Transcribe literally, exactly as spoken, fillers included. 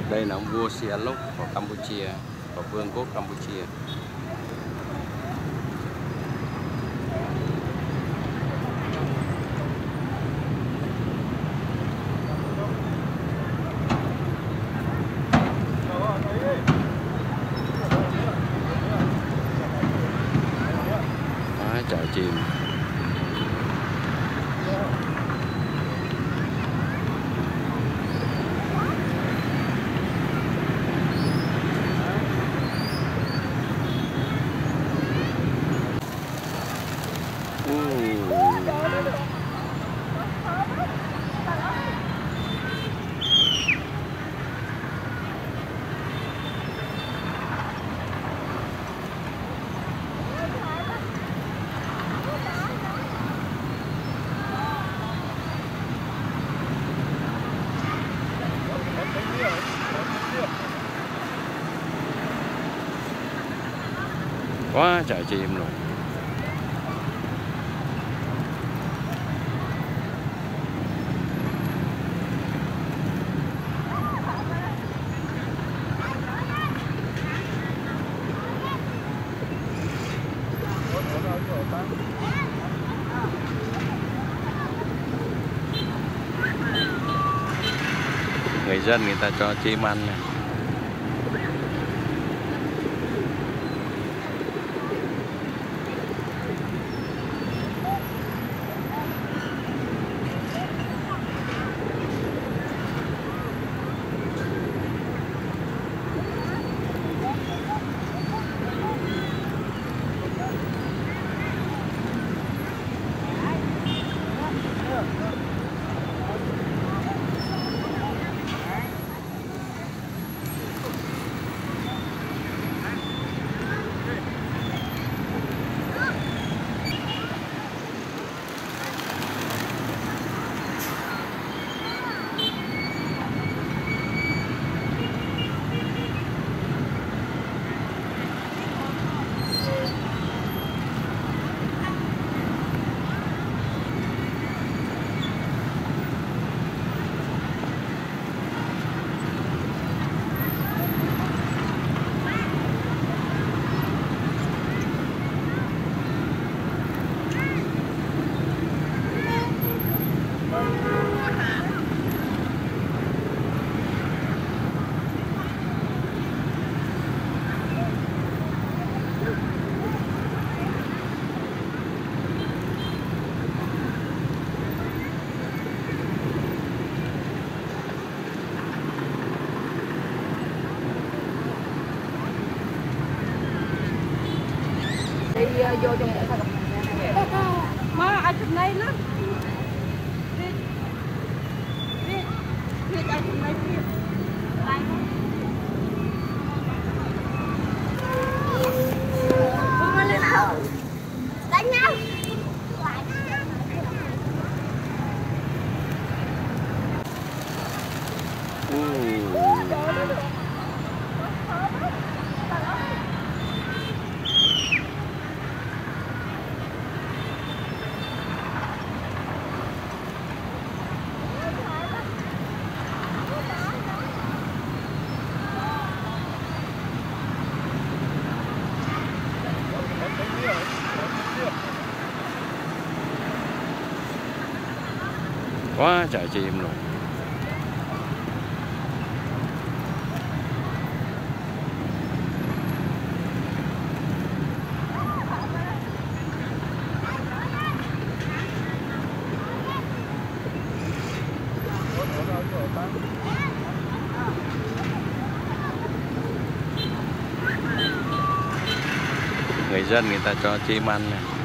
Đây là ông vua Sihanouk của Campuchia, của Vương quốc Campuchia. Đó, chợ chim. Quá trời chim luôn. Người dân người ta cho chim ăn này. Đi vô trong bộ phận má ai chụp này lắm đi đi đi ai chụp này đi lại không có lên nào đánh nhau quá trời chim luôn. Người dân người ta cho chim ăn này.